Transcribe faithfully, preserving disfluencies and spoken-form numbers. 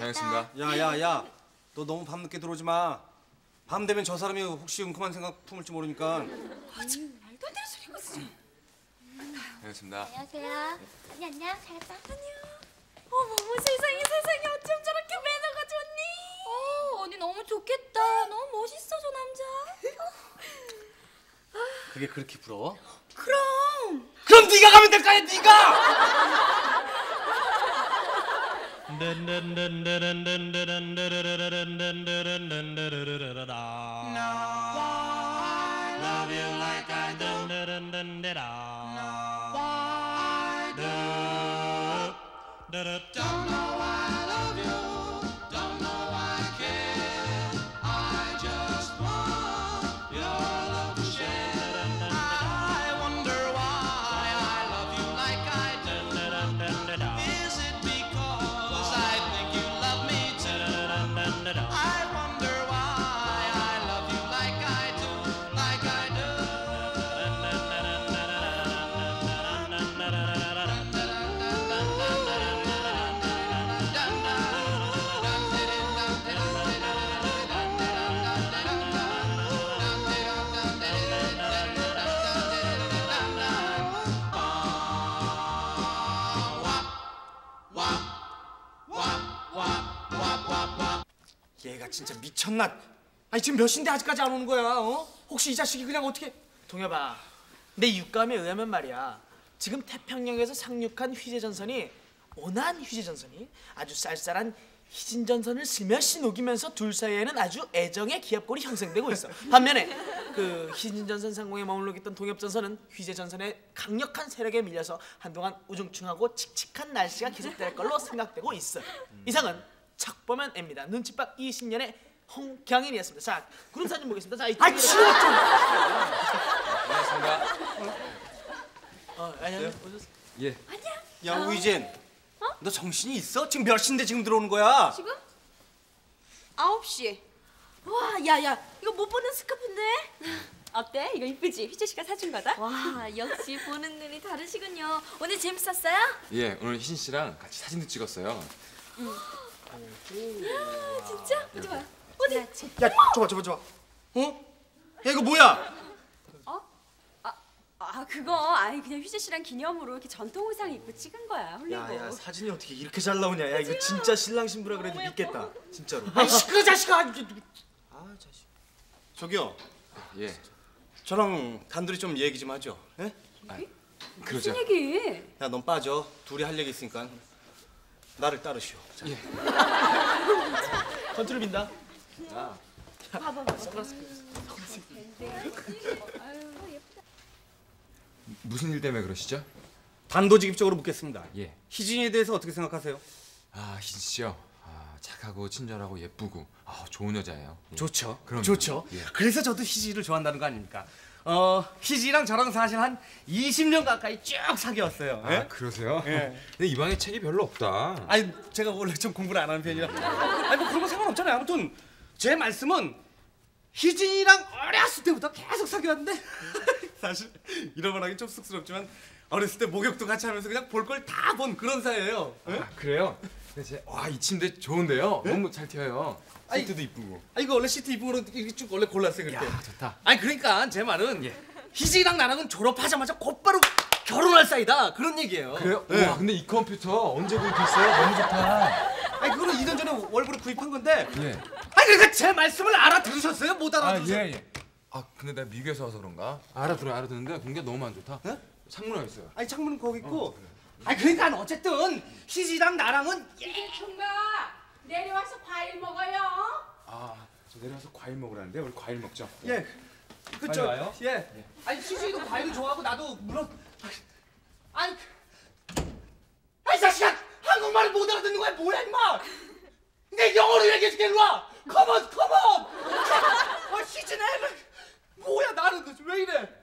다녀오겠습니다. 야야야, 너 너무 밤늦게 들어오지 마. 밤 되면 저 사람이 혹시 웅큼한 생각 품을지 모르니까. 아, 참 말도 안 되는 소리가 있어. 다녀오겠습니다. 안녕하세요. 언니 안녕. 잘 갔다. 안녕. 어머, 세상에 세상에 어쩜 저렇게 매너가 좋니? 어, 언니 너무 좋겠다. 너무 멋있어 저 남자. 그게 그렇게 부러워? 그럼. 그럼 네가 가면 될 거 아니야, 네가! Don't know why I love you, don't know why I care. I just want your love to share. I wonder why I love you like I do. Is it because I think you love me too? I wonder why I love you like I do, like I do. 얘가 진짜 미쳤나? 아니 지금 몇 시인데 아직까지 안 오는 거야? 어? 혹시 이 자식이 그냥 어떻게? 동엽아, 내 육감에 의하면 말이야, 지금 태평양에서 상륙한 휴재전선이 온한 휴재전선이 아주 쌀쌀한 희진전선을 스며시 녹이면서 둘 사이에는 아주 애정의 기합골이 형성되고 있어. 반면에 그 희진전선 상공에 머물러 있던 동엽전선은 휴재전선의 강력한 세력에 밀려서 한동안 우중충하고 칙칙한 날씨가 계속될 걸로 생각되고 있어. 이상은 척보면 M입니다. 눈치밥 이십 년의 홍경인이었습니다. 자, 구름 사진 보겠습니다. 자, 이쪽. 아 치워 좀. 다녀오겠습니다. 어, 아니야. 오셨어. 예. 야 우이진, 너 정신이 있어? 지금 몇 시인데 지금 들어오는 거야? 지금? 아홉 시. 와, 야야, 이거 못 보는 스카프인데? 어때? 이거 이쁘지? 휘재 씨가 사준 거다? 와, 역시 보는 눈이 다르시군요. 오늘 재밌었어요? 예, 오늘 희진 씨랑 같이 사진도 찍었어요. 진짜? 어디 봐요. 어디? 야 줘봐 줘봐 줘봐. 어? 야 이거 뭐야? 아, 그거 아니 그냥 휘재 씨랑 기념으로 이렇게 전통 의상 입고 찍은 거야. 홀리고. 야야, 사진이 어떻게 이렇게 잘 나오냐. 야, 이거 진짜 신랑 신부라 그래도 믿겠다. 진짜로. 아이 시끄러 자식아. 아 자식. 저기요. 예. 저랑 단둘이 좀 얘기 좀 하죠. 예? 그러죠. 무슨 얘기? 야 넌 빠져. 둘이 할 얘기 있으니까 나를 따르시오. 자. 예. 컨트롤 빈다. 봐봐. 무슨 일 때문에 그러시죠? 단도직입적으로 묻겠습니다. 예. 희진이에 대해서 어떻게 생각하세요? 아, 희진 씨요. 아, 착하고 친절하고 예쁘고 아, 좋은 여자예요. 예. 좋죠. 그럼요. 좋죠. 예. 그래서 저도 희진이를 좋아한다는 거 아닙니까? 어, 희진이랑 저랑 사실 한 이십 년 가까이 쭉 사귀었어요. 아, 예? 그러세요? 예. 근데 이 방에 책이 별로 없다. 아니 제가 원래 좀 공부를 안 하는 편이라. 아니 뭐 그런 거 상관없잖아요. 아무튼 제 말씀은 희진이랑 어렸을 때부터 계속 사귀었는데 사실 이런 말 하긴 좀 쑥스럽지만 어렸을 때 목욕도 같이 하면서 그냥 볼 걸 다 본 그런 사이예요. 예? 아, 그래요? 근데 제, 와, 이 침대 좋은데요? 예? 너무 잘 튀어요. 아니, 시트도 이쁘고. 아 이거 원래 시트 입은 거로 이렇게 쭉 원래 골랐어요 그때. 야, 좋다. 아니 그러니까 제 말은 예. 희진이랑 나랑은 졸업하자마자 곧바로 결혼할 사이다 그런 얘기예요. 그래요? 예. 와, 근데 이 컴퓨터 언제 구입했어요? 너무 좋다. 아니 그거는 이 년 전에 월부로 구입한 건데. 예. 아니 그러니까 제 말씀을 알아들으셨어요? 못 아, 알아들으셨어요? 예, 예. 아, 근데 내가 미국에서 와서 그런가? 알아들어, 알아듣는데 공기가 너무 안 좋다. 예? 창문에 있어요. 아니 창문은 거기 있고. 아니 그러니까 어쨌든 희진이랑 나랑은 총각 내려와서 과일 먹어요. 아, 저 내려와서 과일 먹으라는데 우리 과일 먹죠? 예. 그쵸. 빨리 와요? 예. 아니 희진이도 과일을 좋아하고 나도 물론. 아니. 아이 자식아 한국말을 못 알아듣는 거야 뭐야 임마. 내 영어로 얘기해줄게 일로 와. 컴온 컴온. 아 희진아 뭐야 나는 왜 이래?